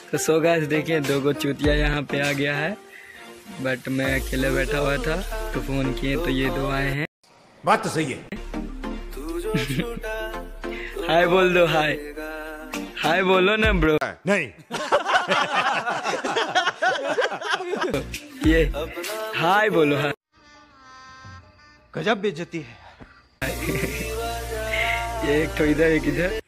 तो so guys देखिए 2 गो चूतिया यहाँ पे आ गया है, बट मैं अकेले बैठा हुआ था तो फोन किए तो ये 2 आए हैं। बात तो सही है। हाय बोल दो, हाय हाय बोलो ना ब्रो। नहीं। ये हाय बोलो, हाय। गजब बेइज्जती है। ये एक तो इधर एक इधर।